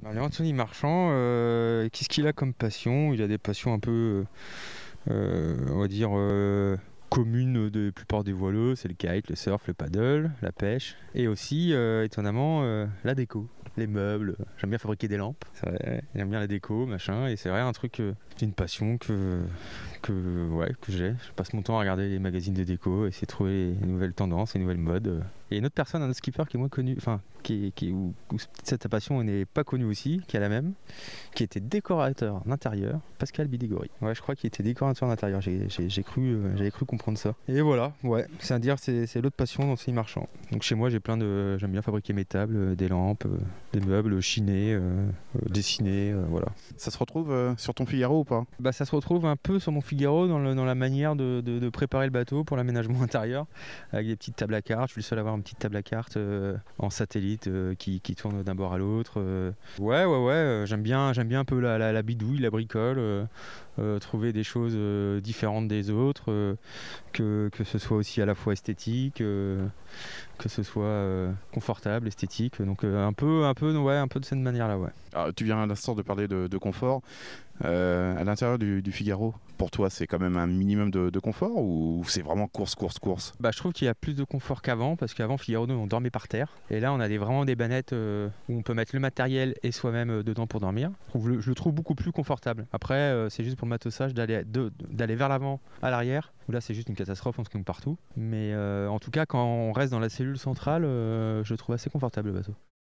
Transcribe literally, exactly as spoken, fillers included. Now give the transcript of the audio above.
Allez, Anthony Marchand, euh, qu'est-ce qu'il a comme passion? Il a des passions un peu, euh, on va dire, euh, communes de la plupart des voileux. C'est le kite, le surf, le paddle, la pêche. Et aussi, euh, étonnamment, euh, la déco, les meubles. J'aime bien fabriquer des lampes. C'est vrai. J'aime bien la déco, machin. Et c'est vrai, un truc, euh, c'est une passion que, que, ouais, que j'ai. Je passe mon temps à regarder les magazines de déco, essayer de trouver les nouvelles tendances, les nouvelles modes. Et une autre personne, un autre skipper qui est moins connu, enfin, qui, qui, où, où cette passion n'est pas connue aussi, qui a la même, qui était décorateur d'intérieur, Pascal Bidégory. Ouais, je crois qu'il était décorateur d'intérieur, j'ai, j'ai, j'ai cru, euh, j'avais cru comprendre ça. Et voilà, ouais, c'est à dire, c'est, c'est l'autre passion d'Anthony Marchand. Donc chez moi, j'ai plein de, j'aime bien fabriquer mes tables, euh, des lampes, euh, des meubles, chiner, euh, euh, dessiner, euh, voilà. Ça se retrouve euh, sur ton Figaro ou pas? Bah, ça se retrouve un peu sur mon Figaro dans, le, dans la manière de, de, de préparer le bateau pour l'aménagement intérieur, avec des petites tables à cartes. Je suis le seul à avoir une petite table à cartes euh, en satellite euh, qui, qui tourne d'un bord à l'autre. euh. Ouais, ouais, ouais, euh, j'aime bien, j'aime bien un peu la, la, la bidouille, la bricole, euh, euh, trouver des choses euh, différentes des autres, euh, que, que ce soit aussi à la fois esthétique, euh, que ce soit euh, confortable, esthétique. Donc euh, un peu, un peu, ouais, un peu de cette manière-là, ouais. Ah, tu viens à l'instant de parler de, de confort. Euh, à l'intérieur du, du Figaro, pour toi, c'est quand même un minimum de, de confort ou c'est vraiment course, course, course? Bah, je trouve qu'il y a plus de confort qu'avant, parce qu'avant Figaro nous on dormait par terre, et là on a des, vraiment des bannettes euh, où on peut mettre le matériel et soi-même euh, dedans pour dormir. Je, trouve le, je le trouve beaucoup plus confortable. Après euh, c'est juste pour le matossage d'aller, de, d'aller vers l'avant, à l'arrière, où là c'est juste une catastrophe, on se tombe partout. Mais euh, en tout cas quand on reste dans la cellule centrale, euh, je le trouve assez confortable le bateau.